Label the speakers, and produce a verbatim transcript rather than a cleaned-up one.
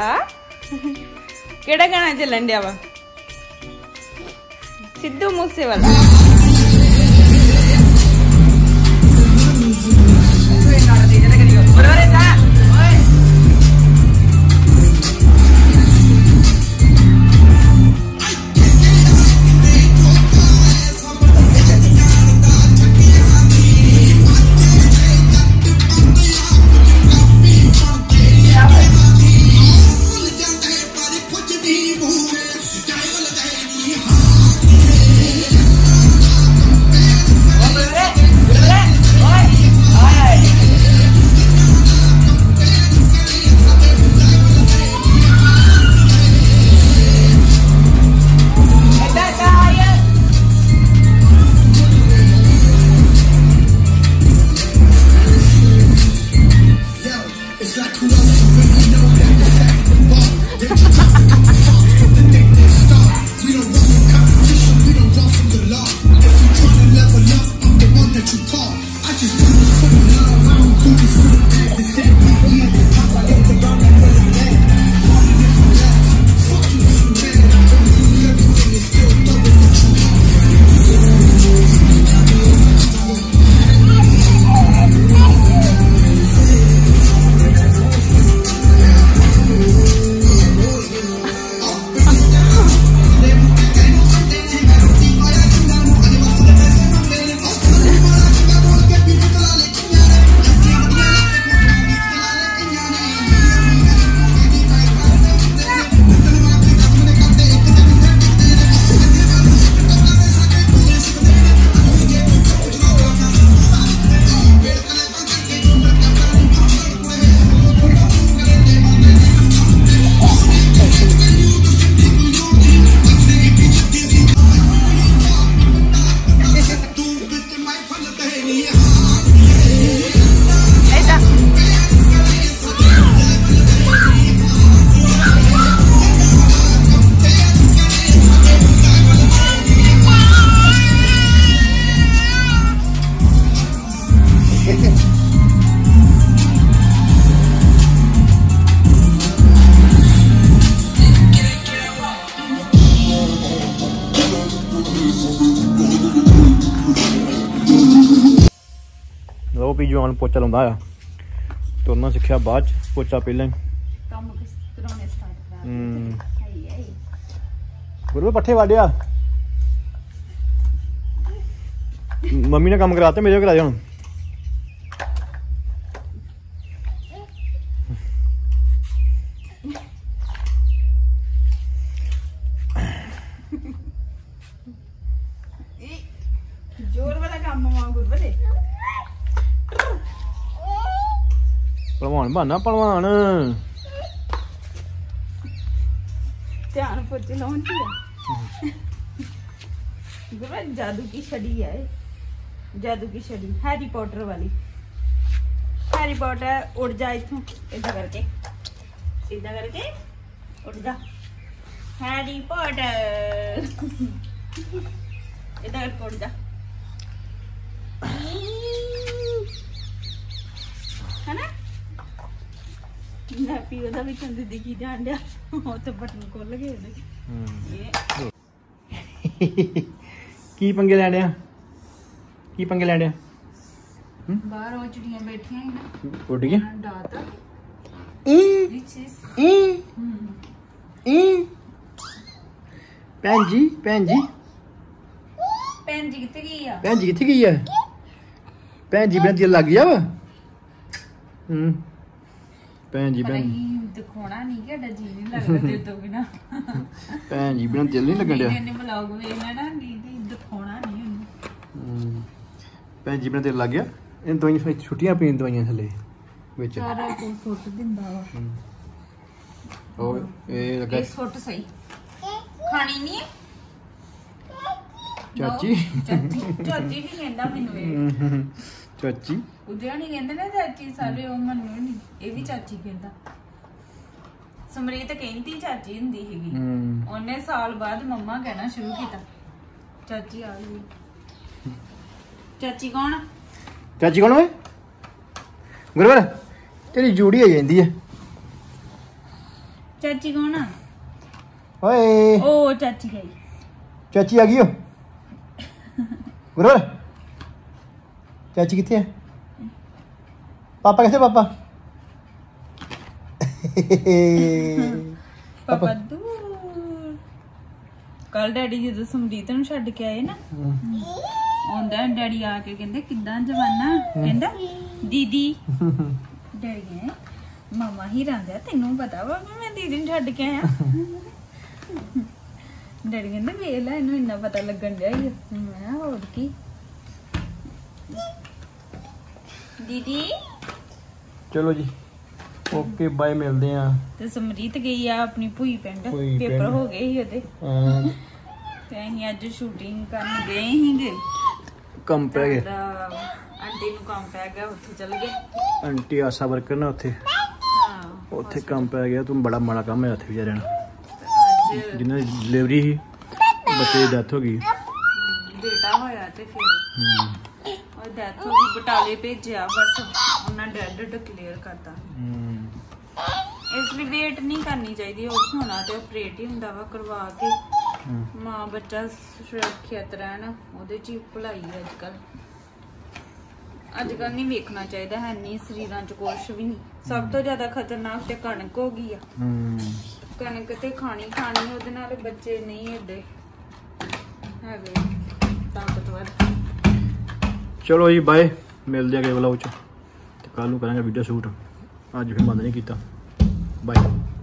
Speaker 1: केड़ा गाना चलन दिया वा? सिद्धू मूसेवाला।
Speaker 2: लो भी जवान पोचा लाउंदा आ तुरना सिक्ख्या बाद च पोचा पहले
Speaker 1: काम कराने स्टार्ट करा
Speaker 2: हम्म
Speaker 1: आई आई
Speaker 2: गुरु पट्ठे वाडिया मम्मी ने काम कराते मेरे करा दे हुन
Speaker 1: जोर वाला काम मां गुरबले
Speaker 2: पहलवान बनना पहलवान
Speaker 1: ध्यान पोचे लाउन ची गुरबा जादू की छड़ी है जादू की छड़ी हैरी पॉटर वाली हैरी पॉटर उड़ जा इथों इधर करके सीधा करके उड़ जा हैरी पॉटर इधर करके उड़ जा है ना हैप्पी ओदा भी चंद दिखी जान दिया ओ तो बटन खोल गए ओदे ये
Speaker 2: की पंगे लेने आ की पंगे लेने आ
Speaker 1: बाहर ओ चिड़ियां बैठियां हैं ना
Speaker 2: उड़ गई
Speaker 1: डाता
Speaker 2: ई
Speaker 1: दिस इज
Speaker 2: ई ई भैन जी भैन जी
Speaker 1: भैन जी किथे गई आ
Speaker 2: भैन जी किथे गई है भैन जी बिना दिल लग गया वा हम्म भैन जी भैन
Speaker 1: दिखाना नहीं कि डा जी नहीं लगदा ते तो बिना
Speaker 2: भैन जी बिना दिल नहीं लगन दिया
Speaker 1: ने ब्लॉग वेखना ना दी दिखाना नहीं
Speaker 2: हम्म भैन जी बिना दिल लग गया इन दवाइयां छुट्टियां पीन दवाइयां थले विच
Speaker 1: सारा को सुट दिंदा वा
Speaker 2: ओ ए लगा
Speaker 1: सुट सही खानी नहीं है
Speaker 2: चाची
Speaker 1: चाची चाची भी कहंदा मेनू ए
Speaker 2: चाची
Speaker 1: उदया नहीं कहंदे ना चाची सारे ओ मन्नू नहीं ए भी चाची कहंदा समरीत कहंदी चाची हुंदी हैगी ओने साल बाद मम्मा कहना शुरू कीता चाची आ गई चाची कौन
Speaker 2: चाची कौन है गुरवर तेरी जूड़ी आ जाती है
Speaker 1: ਚਾਚੀ ਕੌਣ ਆ?
Speaker 2: ਓਏ
Speaker 1: ਉਹ ਚਾਚੀ ਗਈ।
Speaker 2: ਚਾਚੀ ਆ ਗਈ ਓ ਗੁਰਵਰ ਚਾਚੀ ਕਿੱਥੇ ਹੈ? ਪਾਪਾ ਕਿੱਥੇ ਪਾਪਾ?
Speaker 1: ਪਾਪਾ ਦੂਰ। ਕੱਲ ਡੈਡੀ ਜਦੋਂ ਸਮਰੀਤ ਨੂੰ ਛੱਡ ਕੇ ਆਏ ਨਾ ਆਉਂਦਾ ਡੈਡੀ ਆ ਕੇ ਕਹਿੰਦੇ ਕਿੱਦਾਂ ਜਵਾਨਾ? ਕਹਿੰਦਾ ਦੀਦੀ। ਡੈਡੀ ਕਹਿੰਦੇ ਮਾਮਾ ਹੀ ਰਾਂਦਾ ਤੈਨੂੰ ਪਤਾ ਵਾ ਮੈਂ ਦੀਦੀ ਨੂੰ ਛੱਡ ਕੇ ਆਇਆ। ਡੈਡੀ ਕਹਿੰਦੇ ਵੇਖ ਲੈ ਇਹਨੂੰ ਇੰਨਾ ਪਤਾ ਲੱਗਣ ਡਿਆ ਹੀ। ਮੈਂ ਹੋਰ ਕੀ ਦੀਦੀ।
Speaker 2: ਚਲੋ ਜੀ ਓਕੇ ਬਾਏ ਮਿਲਦੇ ਆ। ਤੇ
Speaker 1: ਸਮਰੀਤ ਗਈ ਆ ਆਪਣੀ ਭੂਈ ਪਿੰਡ
Speaker 2: ਭੂਈ
Speaker 1: ਪੇਪਰ
Speaker 2: ਪਿੰਡ।
Speaker 1: ਹੋ ਗਏ ਸੀ ਉਹਦੇ
Speaker 2: ਹਾਂ
Speaker 1: ਤੇ ਅਸੀਂ ਅੱਜ ਸ਼ੂਟਿੰਗ ਕਰਨ ਗਏ ਸੀਗੇ।
Speaker 2: ਕੰਮ ਪੈ ਗਿਆ
Speaker 1: ਤਾਂ ਆਂਟੀ ਨੂੰ ਕੰਮ ਪੈ ਗਿਆ ਉੱਥੇ ਚਲ ਗਏ।
Speaker 2: ਆਂਟੀ ਆਸ਼ਾ ਵਰਕਰ ਨਾ ਉੱਥੇ
Speaker 1: ਹਾਂ
Speaker 2: ਉੱਥੇ ਕੰਮ ਪੈ ਗਿਆ। ਤੂੰ ਬੜਾ ਮਾੜਾ ਕੰਮ ਹੈ ਉੱਥੇ ਵਿਚਾਰਿਆਂ ਨਾਲ
Speaker 1: ਅੱਜ
Speaker 2: ਜਿਨ੍ਹਾਂ ਦੀ ਡਿਲੀਵਰੀ ਸੀ ਬੱਚੇ ਦੀ ਡੈਥ ਹੋ ਗਈ।
Speaker 1: ਬੇਟਾ ਹੋਇਆ ਤੇ ਫਿਰ ਉਹ ਡੈਥ ਹੋ ਗਈ। ਬਟਾਲੇ ਭੇਜਿਆ ਬਟ ਉਹਨਾਂ ਡੈਡ ਡਿਕਲੇਅਰ ਕਰਤਾ। ਇਸ ਲਈ ਵੇਟ ਨਹੀਂ ਕਰਨੀ ਚਾਹੀਦੀ। ਉਹ ਹੋਣਾ ਤੇ ਆਪਰੇਟ ਹੀ ਹੁੰਦਾ ਵਾ ਕਰਵਾ ਕੇ ਮਾਂ ਬੱਚਾ ਸੁਰੱਖਿਅਤ ਰਹਿਣ ਉਹਦੇ ਚ ਹੀ ਭਲਾਈ ਹੈ। ਅੱਜ ਕੱਲ ਅੱਜ ਕੱਲ ਨਹੀਂ ਵੇਖਣਾ ਚਾਹੀਦਾ ਹੈ ਨਹੀਂ ਸਰੀਰਾਂ ਚ ਕੁਛ ਵੀ ਨਹੀਂ। ਸਭ ਤੋਂ ਜ਼ਿਆਦਾ ਖਤਰਨਾਕ ਤੇ ਕਣਕ ਹੋ ਗਈ ਆ। ਕਣਕ ਤੇ ਖਾਣੀ ਖਾਣੀ ਉਹਦੇ ਨਾਲ ਬੱਚੇ ਨਹੀਂ ਏਡੇ ਹੈਗੇ ਤਾਕਤਵਰ।
Speaker 2: ਚਲੋ ਜੀ ਬਾਏ ਮਿਲਦੇ ਆ ਅਗਲੇ ਵਲੌਗ ਚ ਤੇ ਕੱਲ ਨੂੰ ਕਰਾਂਗੇ ਵੀਡੀਓ ਸ਼ੂਟ। ਅੱਜ ਫਿਰ ਬੰਦ ਨਹੀਂ ਕੀਤਾ। ਬਾਏ।